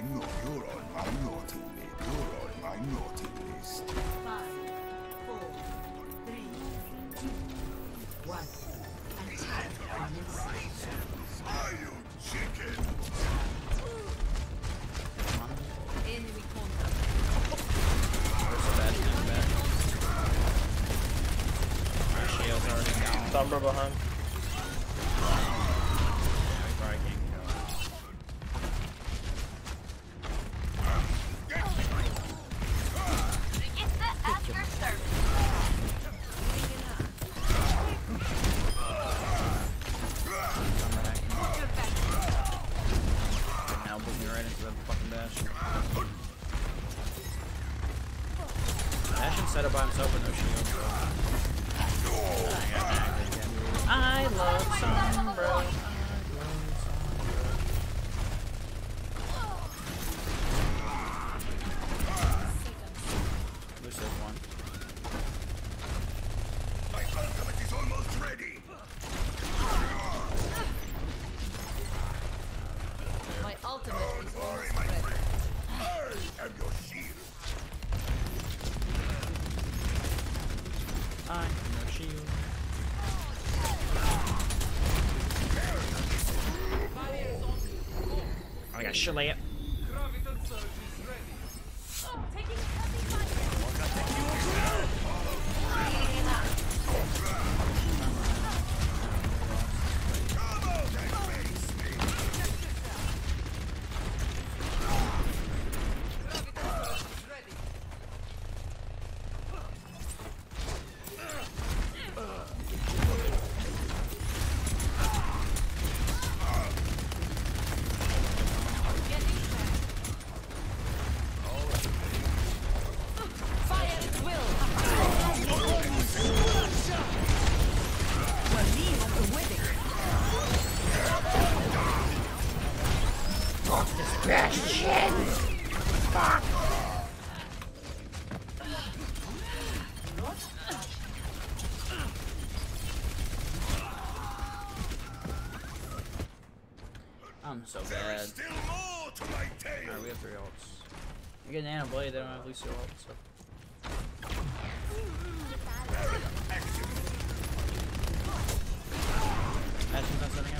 no, you're on my naughty list. You're on my naughty list. 5, 4, 3, 2, 1. Attack commences. Are you chicken? Enemy contact. Shield's already down. Sombra behind. We probably can't kill him. Register at your service. Now put me right into the fucking Bastion. Bastion set up by himself with no shield, so. I love Sombra. Lucius one. My ultimate is almost ready. My ultimate is Sorry, almost my ready. friend. I am your shield. I am no shield. I got Shillelagh. I'm so bad. Still more to my tale. Alright, we have 3 ults. You get an Nano Blade, they don't have Lucio ult, so. Bastion's not setting up.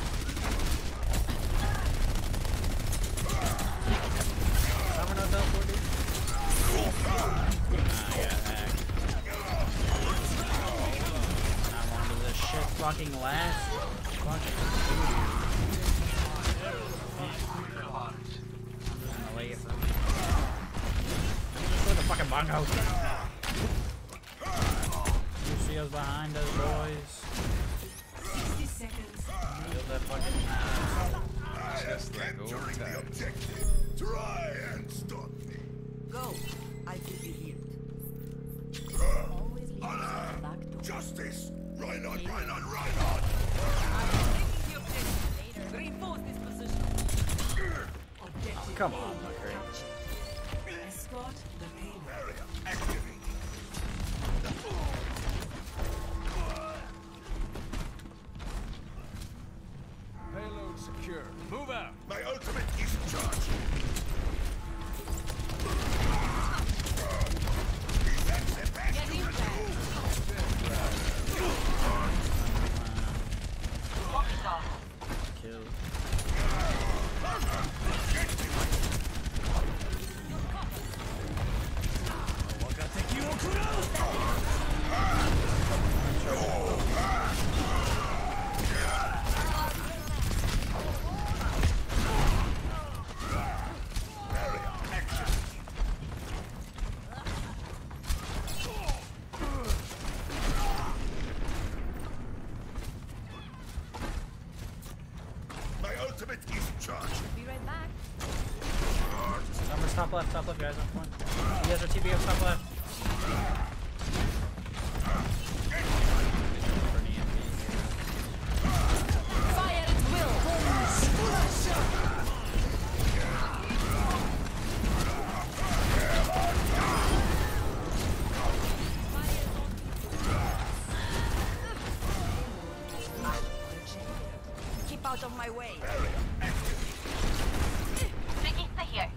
Summer no teleport, dude. I got hacked. I'm onto this shit fucking last. Fucking. Where the fucking bongo? Lucio's behind us, boys. 60 seconds. Kill that fucking. I am capturing the objective. Try and stop me. Go. I will be healed. Always leave yourself a back door. Justice! Reinhardt, Reinhardt, Reinhardt! I'm taking the objective. Reinforce this position. Objective Come on, Buckery. Escort the payload. Area activated. Payload secure. Move out. My ultimate is charged. That's the best Get you in can there. Kill. My ultimate is charged. Be right back. Numbers top left, guys. On point. You guys are TBF top left. Fire at will. Keep out of my way. Area activated. Taking the here.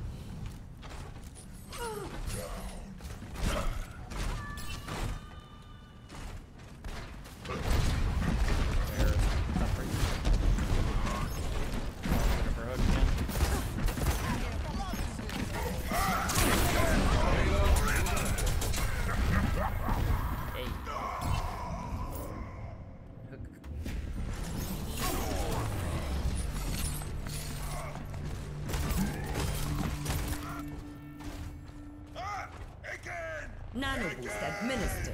Nano boost administered.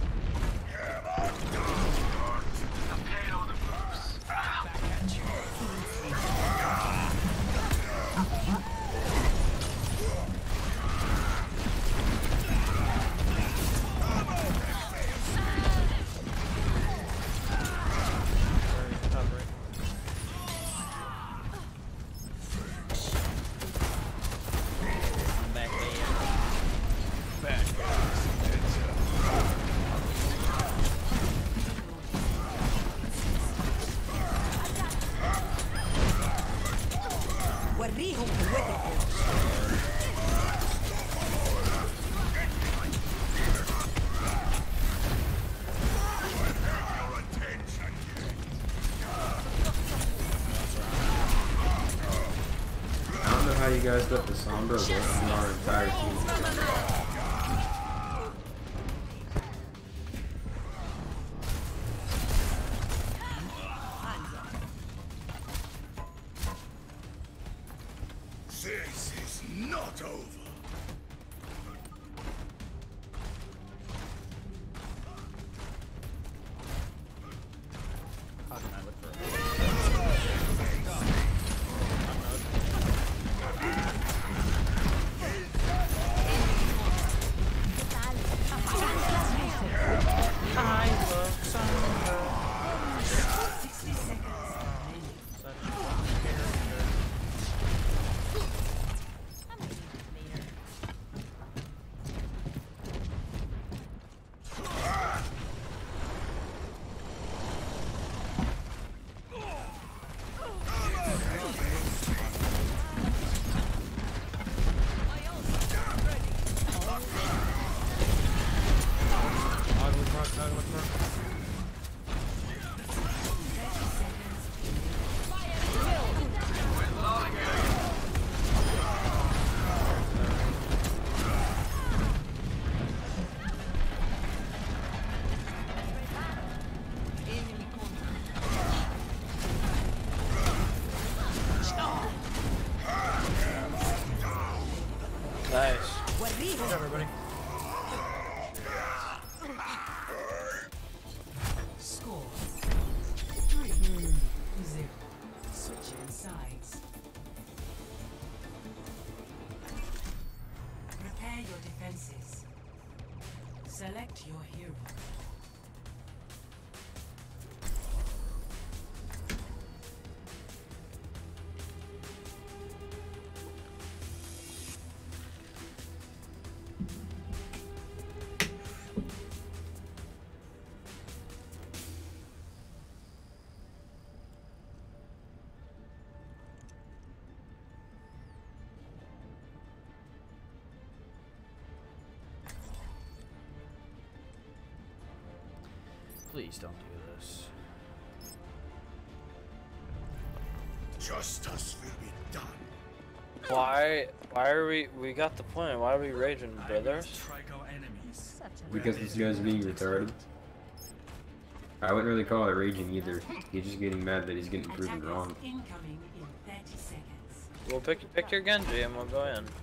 How you guys got the Sombra from our entire team? This is not over. How can I look for a Nice. Good job, everybody. Score 3-0. Switching sides. Prepare your defenses. Select your hero. Please don't do this. Justice will be done. Why are we got the point. Why are we raging, brothers? Because this guy's being retarded. I wouldn't really call it raging either. He's just getting mad that he's getting proven wrong. Incoming in 30 seconds. Well, pick your Genji and we'll go in.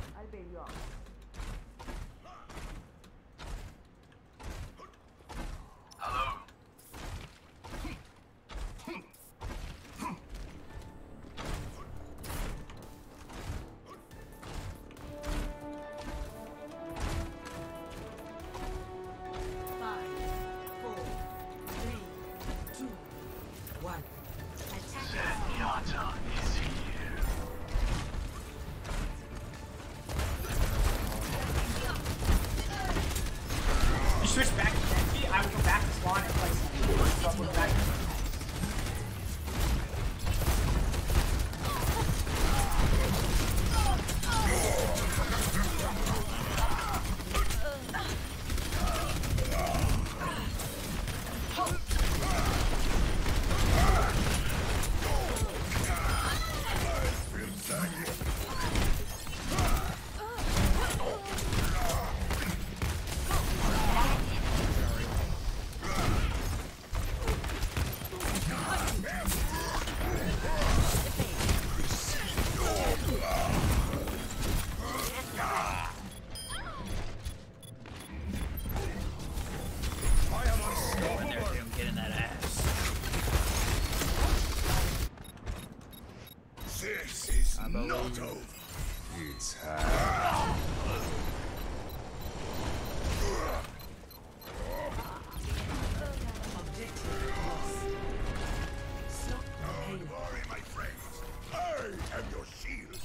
Switch back to Genji, I would go back to spawn and play something. This is not over. It's hard. Don't worry, my friends. I am your shield.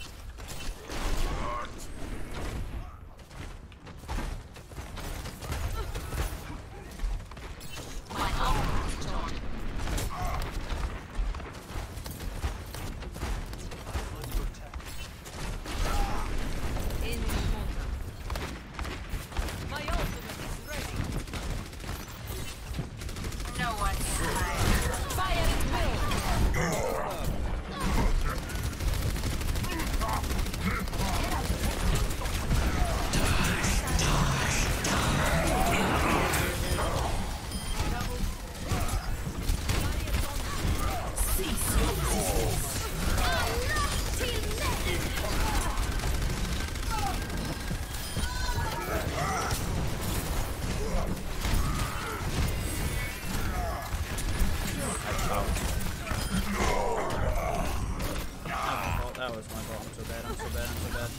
That was my fault. I'm so bad. I'm so bad. I'm so bad.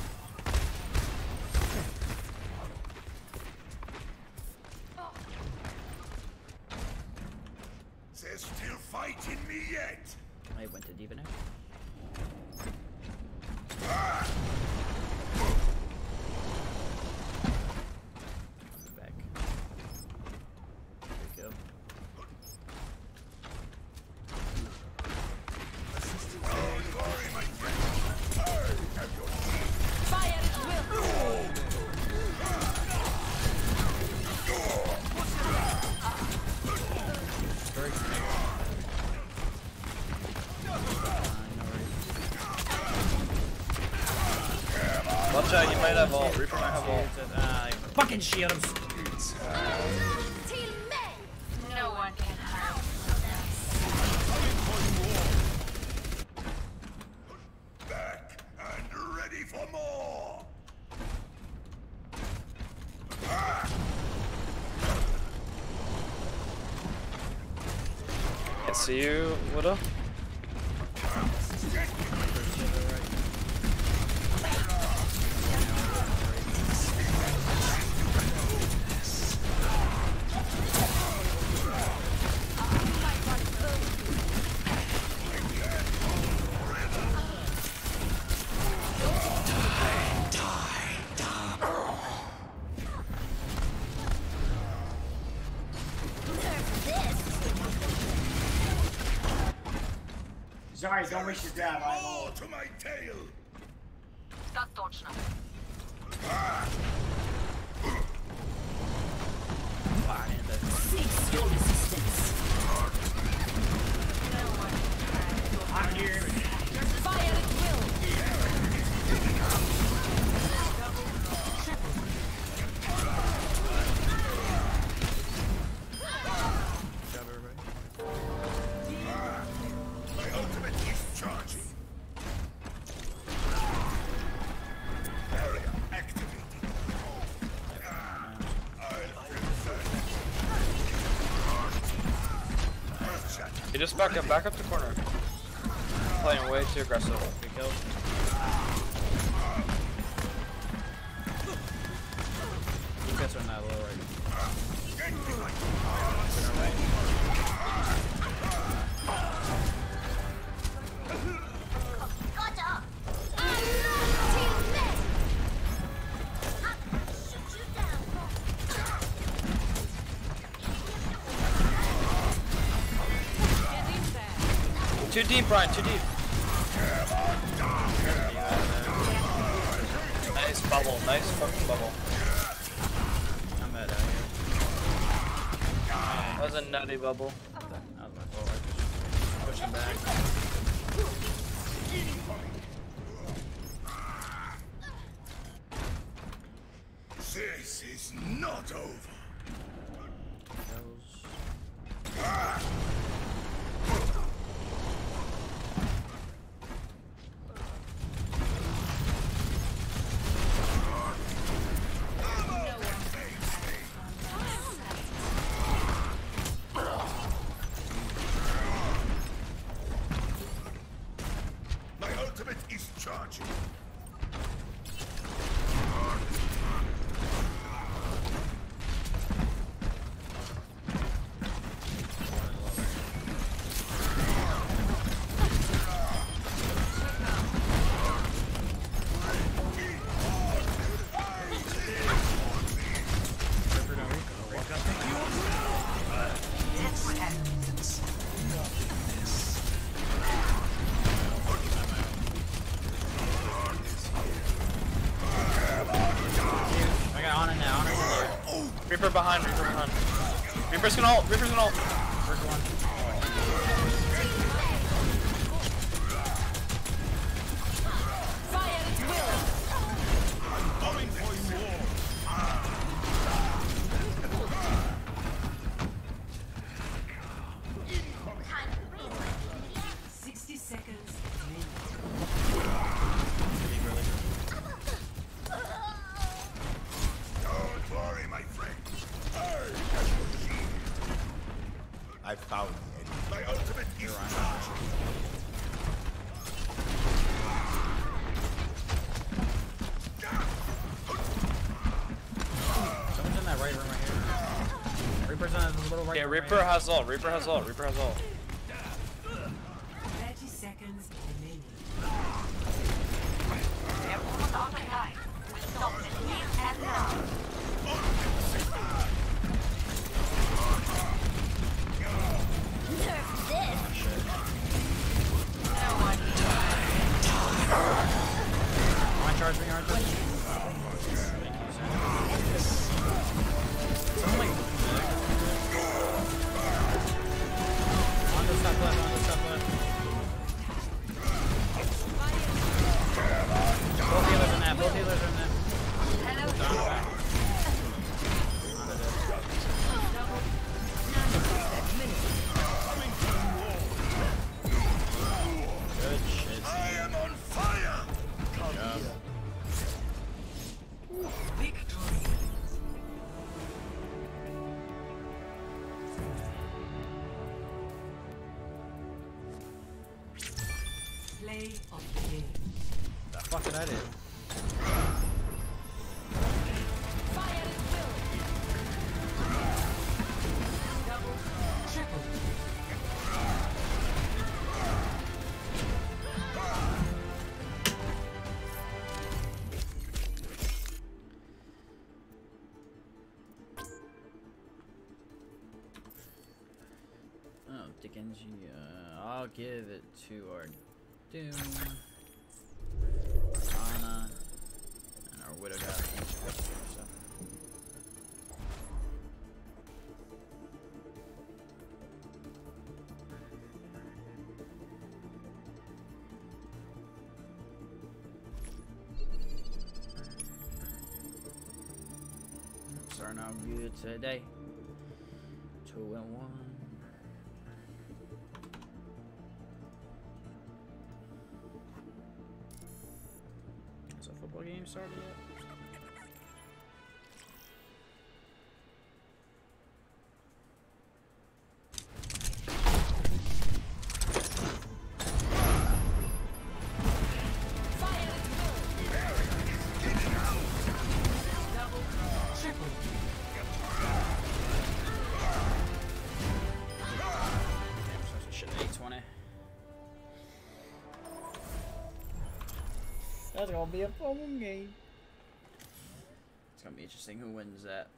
There's still fight in me yet. I went to deepen it. Back. There we go. Watch out, you might have ult. Reaper might have ult. Fucking shield him. No one can harm. Back and ready for more. Can't see you, Widow. Sorry, don't wish to grab. I'm all. More to my tail. Так точно. Cease your resistance. I'm here. Fire at will. My ultimate is charging. Area activated. You just back up the corner. Playing way too aggressive. Good kill. You guys are not low right now. Gotcha. Shoot you down. Too deep, Brian. Too deep. Nice bubble. Nice fucking bubble. I'm at out here. That was a nutty bubble. That was my fault. I just pushed him back. This is not over. My Charging. Reaper behind, Reaper behind. Reaper's gonna ult, Reaper's gonna ult. First one. Fire at will. Coming for you all. 60 seconds. Don't worry, my friend. I found the enemy. My ultimate is charged. Someone's in that right room right here. Reaper's on the little right Yeah, room Reaper right has ult, Reaper has ult, Reaper has ult. 30 seconds remaining. Nerf this. On charge me, orange. Thank you, someone like on the top left, on the top left. Both healers in that, both healers in that. Down back. Good shit. I am on fire. Good job. Victory. Play of the game. The fuck did I do? Fire at will. Double, triple. Oh, Dickens, I'll give it to our Doom, Ana, and our Widow got so. Starting out good today. 2-1. Is the football game started yet? Double, triple. Damn, so shit at 820. That's gonna be a fun game. It's gonna be interesting who wins that.